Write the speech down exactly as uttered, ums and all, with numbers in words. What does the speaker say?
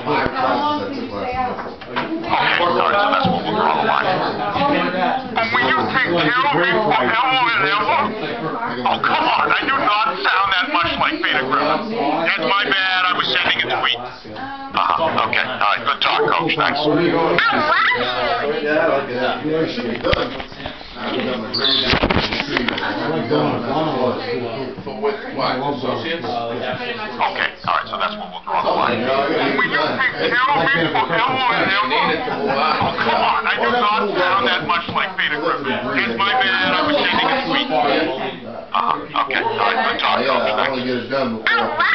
five How long classes I did you took stay last out? semester. Okay, alright, so that's what we'll draw the line. And will you take care of me forever and ever? Oh, come on, I do not sound that much like Peter Griffin. That's my bad, I was sending a tweet. Uh-huh, okay, alright, good talk, Coach, thanks. I love you. Yeah, I like that. You know, you should be done. I haven't done my grade yet. I like going on. So with what, associates? Okay, alright, so that's what we'll draw the line. Will you take care of me forever and You need it to ever? move on. Oh, come on, I do not sound that much like Peter Griffin. That's my bad, I was sending a tweet. Uh-huh, okay, alright, good talk, Yeah, Coach, I thanks. wanna get it done before.